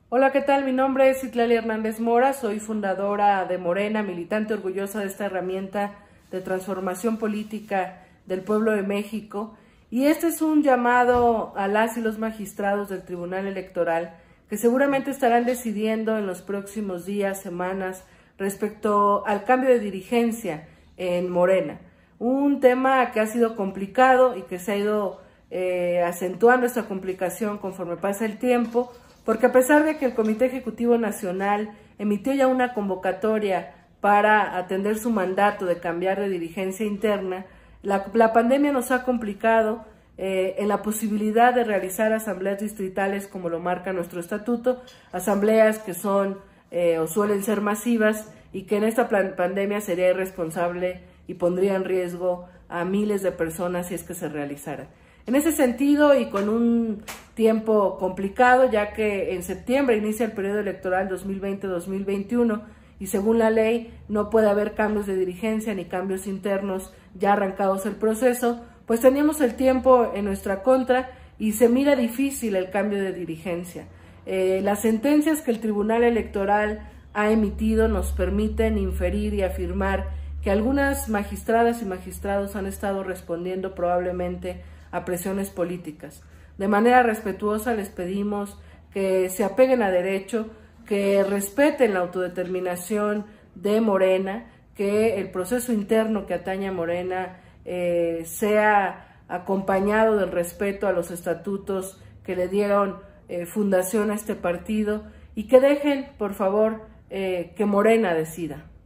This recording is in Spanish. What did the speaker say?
Hola, ¿qué tal? Mi nombre es Citlali Hernández Mora, soy fundadora de Morena, militante orgullosa de esta herramienta de transformación política del pueblo de México. Y este es un llamado a las y los magistrados del Tribunal Electoral que seguramente estarán decidiendo en los próximos días, semanas, respecto al cambio de dirigencia en Morena. Un tema que ha sido complicado y que se ha ido acentuando esta complicación conforme pasa el tiempo, porque a pesar de que el Comité Ejecutivo Nacional emitió ya una convocatoria para atender su mandato de cambiar de dirigencia interna, la pandemia nos ha complicado en la posibilidad de realizar asambleas distritales como lo marca nuestro estatuto, asambleas que son o suelen ser masivas y que en esta pandemia sería irresponsable y pondría en riesgo a miles de personas si es que se realizaran. En ese sentido, y con un tiempo complicado, ya que en septiembre inicia el periodo electoral 2020-2021 y según la ley no puede haber cambios de dirigencia ni cambios internos ya arrancados el proceso, pues teníamos el tiempo en nuestra contra y se mira difícil el cambio de dirigencia. Las sentencias que el Tribunal Electoral ha emitido nos permiten inferir y afirmar que algunas magistradas y magistrados han estado respondiendo probablemente a presiones políticas. De manera respetuosa les pedimos que se apeguen a derecho, que respeten la autodeterminación de Morena, que el proceso interno que atañe a Morena sea acompañado del respeto a los estatutos que le dieron fundación a este partido y que dejen, por favor, que Morena decida.